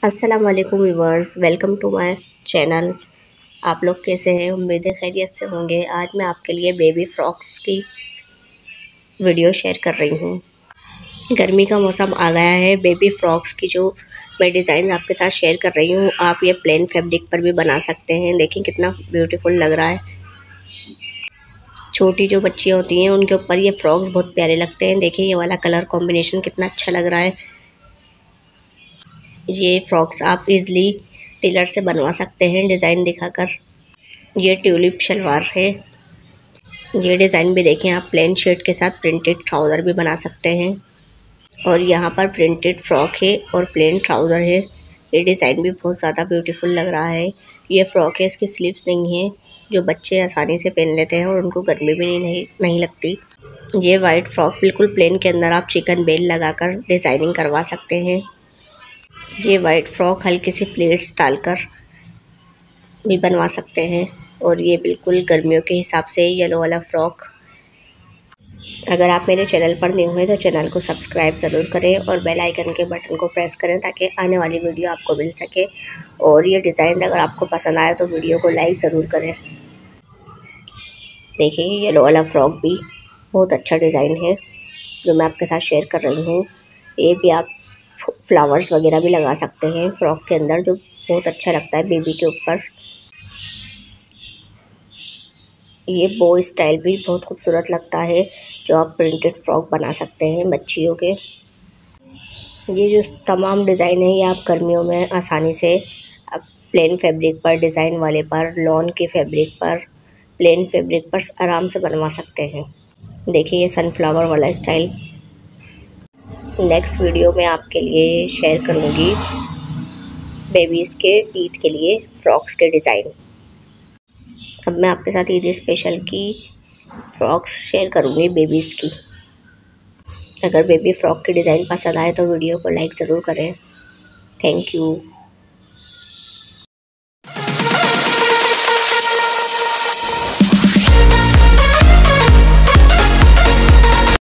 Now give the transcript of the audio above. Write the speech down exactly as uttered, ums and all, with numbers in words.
अस्सलाम वालेकुम viewers, welcome to my channel. आप लोग कैसे हैं? उम्मीद है खैरियत से होंगे। आज मैं आपके लिए बेबी फ्रॉक्स की वीडियो शेयर कर रही हूँ। गर्मी का मौसम आ गया है। बेबी फ्रॉक्स की जो मैं डिज़ाइन आपके साथ शेयर कर रही हूँ, आप ये प्लेन फैब्रिक पर भी बना सकते हैं। देखिए कितना ब्यूटीफुल लग रहा है। छोटी जो बच्चियाँ होती हैं उनके ऊपर ये फ्रॉक्स बहुत प्यारे लगते हैं। देखिए ये वाला कलर कॉम्बिनेशन कितना अच्छा लग रहा है। ये फ्रॉक्स आप इजली टेलर से बनवा सकते हैं डिज़ाइन दिखाकर। ये ट्यूलिप शलवार है। ये डिज़ाइन भी देखें आप, प्लेन शर्ट के साथ प्रिंटेड ट्राउज़र भी बना सकते हैं। और यहाँ पर प्रिंटेड फ्रॉक है और प्लेन ट्राउज़र है। ये डिज़ाइन भी बहुत ज़्यादा ब्यूटीफुल लग रहा है। ये फ्रॉक है, इसकी स्लीव्स नहीं है, जो बच्चे आसानी से पहन लेते हैं और उनको गर्मी भी नहीं नहीं, नहीं लगती। ये वाइट फ्रॉक बिल्कुल प्लेन के अंदर आप चिकन बेल लगाकर डिज़ाइनिंग करवा सकते हैं। ये वाइट फ्रॉक हल्की सी प्लेट्स डालकर भी बनवा सकते हैं। और ये बिल्कुल गर्मियों के हिसाब से येलो वाला फ्रॉक। अगर आप मेरे चैनल पर न्यू हैं तो चैनल को सब्सक्राइब ज़रूर करें और बेल आइकन के बटन को प्रेस करें ताकि आने वाली वीडियो आपको मिल सके। और ये डिज़ाइन अगर आपको पसंद आए तो वीडियो को लाइक ज़रूर करें। देखिए येलो वाला फ्रॉक भी बहुत अच्छा डिज़ाइन है जो मैं आपके साथ शेयर कर रही हूँ। ये भी आप फ्लावर्स वगैरह भी लगा सकते हैं फ्रॉक के अंदर, जो बहुत अच्छा लगता है बेबी के ऊपर। ये बो स्टाइल भी बहुत खूबसूरत लगता है, जो आप प्रिंटेड फ्रॉक बना सकते हैं बच्चियों के। ये जो तमाम डिज़ाइन है ये आप गर्मियों में आसानी से आप प्लेन फैब्रिक पर, डिज़ाइन वाले पर, लॉन के फैब्रिक पर, प्लेन फैब्रिक पर आराम से बनवा सकते हैं। देखिए ये सनफ्लावर वाला स्टाइल। नेक्स्ट वीडियो में आपके लिए शेयर करूँगी बेबीज़ के ईद के लिए फ्रॉक्स के डिज़ाइन। अब मैं आपके साथ ईद स्पेशल की फ्रॉक्स शेयर करूँगी बेबीज़ की। अगर बेबी फ्रॉक की डिज़ाइन पसंद आए तो वीडियो को लाइक ज़रूर करें। Thank you.